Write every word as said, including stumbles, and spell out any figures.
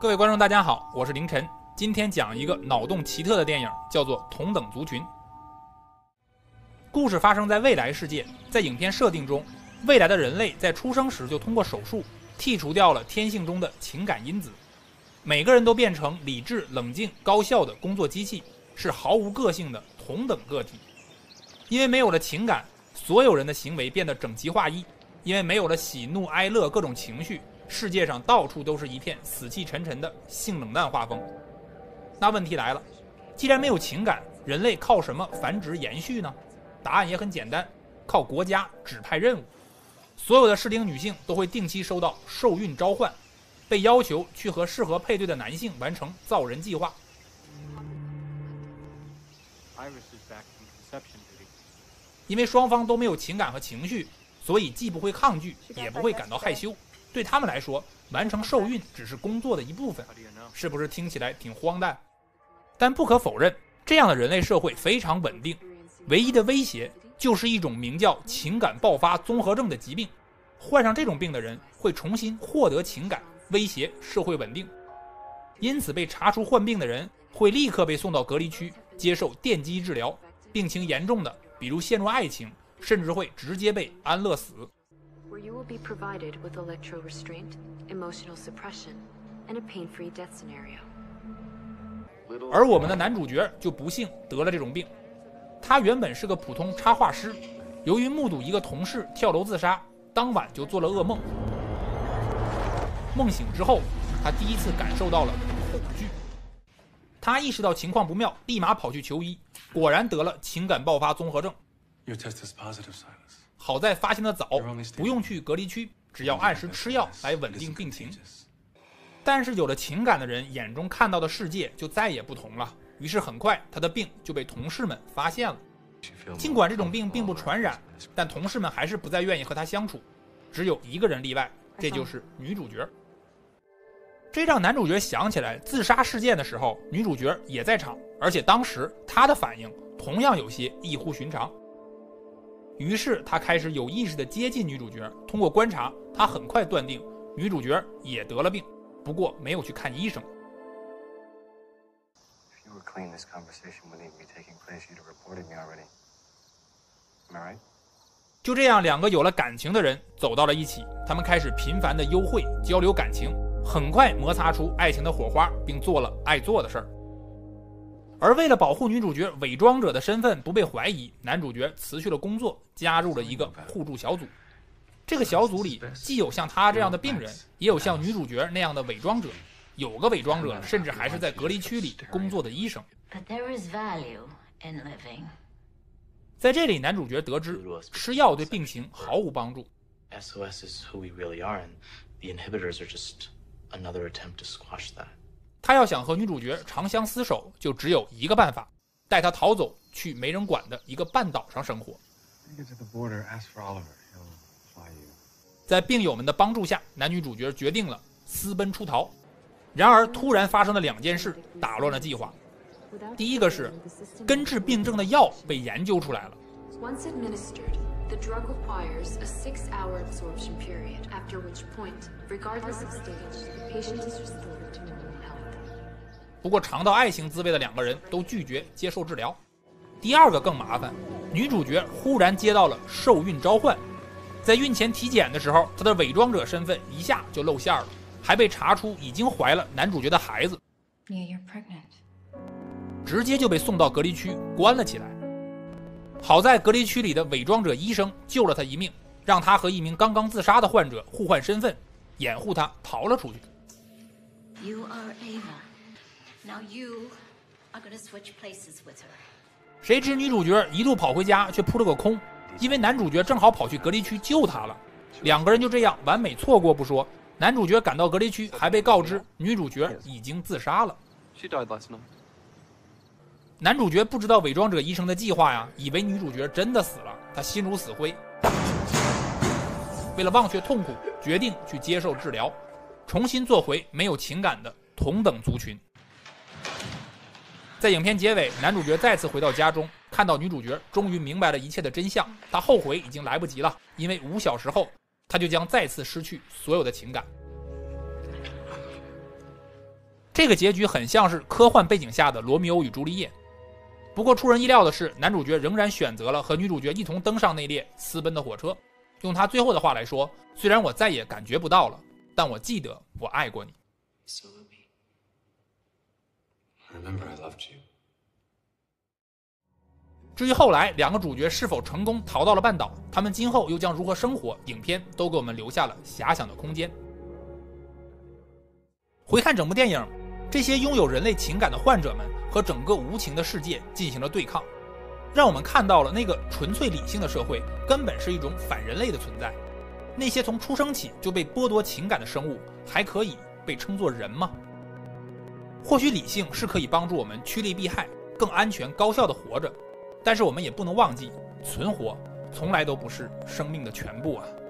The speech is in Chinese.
各位观众大家好，我是凌晨，今天讲一个脑洞奇特的电影，叫做《同等族群》。故事发生在未来世界，在影片设定中，未来的人类在出生时就通过手术剔除掉了天性中的情感因子，每个人都变成理智、冷静、高效的工作机器，是毫无个性的同等个体。因为没有了情感，所有人的行为变得整齐划一，因为没有了喜怒哀乐各种情绪，世界上到处都是一片死气沉沉的性冷淡画风。那问题来了，既然没有情感，人类靠什么繁殖延续呢？答案也很简单，靠国家指派任务。所有的适龄女性都会定期收到受孕召唤，被要求去和适合配对的男性完成造人计划。因为双方都没有情感和情绪，所以既不会抗拒，也不会感到害羞。对他们来说，完成受孕只是工作的一部分，是不是听起来挺荒诞？但不可否认，这样的人类社会非常稳定，唯一的威胁就是一种名叫情感爆发综合症的疾病。患上这种病的人会重新获得情感，威胁社会稳定。因此被查出患病的人会立刻被送到隔离区接受电击治疗，病情严重的比如陷入爱情，甚至会直接被安乐死。 Where you will be provided with electro restraint, emotional suppression, and a pain-free death scenario. 而我们的男主角就不幸得了这种病。他原本是个普通插画师，由于目睹一个同事跳楼自杀，当晚就做了噩梦。梦醒之后，他第一次感受到了恐惧。他意识到情况不妙，立马跑去求医，果然得了情感爆发综合症。 Your test is positive, Silas. 好在发现的早，不用去隔离区，只要按时吃药来稳定病情。但是有了情感的人眼中看到的世界就再也不同了，于是很快他的病就被同事们发现了。尽管这种病并不传染，但同事们还是不再愿意和他相处。只有一个人例外，这就是女主角。这让男主角想起来自杀事件的时候，女主角也在场，而且当时她的反应同样有些异乎寻常。于是他开始有意识地接近女主角，通过观察，他很快断定女主角也得了病，不过没有去看医生。就这样，两个有了感情的人走到了一起，他们开始频繁地幽会，交流感情，很快摩擦出爱情的火花，并做了爱做的事儿。而为了保护女主角伪装者的身份不被怀疑，男主角辞去了工作，加入了一个互助小组。这个小组里既有像他这样的病人，也有像女主角那样的伪装者，有个伪装者甚至还是在隔离区里工作的医生。在这里，男主角得知吃药对病情毫无帮助。 S O S is who we really are, and the inhibitors are just another attempt to squash that. 他要想和女主角长相厮守，就只有一个办法，带她逃走，去没人管的一个半岛上生活。在病友们的帮助下，男女主角决定了私奔出逃。然而突然发生的两件事打乱了计划。第一个是根治病症的药被研究出来了。 Once administered, the drug requires a six-hour absorption period, after which point, regardless of stage, the patient is restored to normal health. 不过尝到爱情滋味的两个人都拒绝接受治疗。第二个更麻烦，女主角忽然接到了受孕召唤，在孕前体检的时候，她的伪装者身份一下就露馅了，还被查出已经怀了男主角的孩子， Yeah, you're pregnant. 直接就被送到隔离区关了起来。好在隔离区里的伪装者医生救了她一命，让她和一名刚刚自杀的患者互换身份，掩护她逃了出去。 You are Ava. Now you are going to switch places with her. 谁知女主角一路跑回家却扑了个空，因为男主角正好跑去隔离区救她了。两个人就这样完美错过不说，男主角赶到隔离区还被告知女主角已经自杀了。 She died last night. 男主角不知道伪装者医生的计划呀，以为女主角真的死了，他心如死灰。为了忘却痛苦，决定去接受治疗，重新做回没有情感的同等族群。在影片结尾，男主角再次回到家中，看到女主角终于明白了一切的真相，他后悔已经来不及了，因为五小时后他就将再次失去所有的情感。 这个结局很像是科幻背景下的罗密欧与朱丽叶。不过出人意料的是，男主角仍然选择了和女主角一同登上那列私奔的火车。用他最后的话来说，虽然我再也感觉不到了，但我记得我爱过你。 So love me. I remember I loved you. 至于后来两个主角是否成功逃到了半岛，他们今后又将如何生活，影片都给我们留下了遐想的空间。回看整部电影，这些拥有人类情感的患者们和整个无情的世界进行了对抗，让我们看到了那个纯粹理性的社会根本是一种反人类的存在。那些从出生起就被剥夺情感的生物，还可以被称作人吗？或许理性是可以帮助我们趋利避害，更安全高效的活着，但是我们也不能忘记，存活从来都不是生命的全部啊。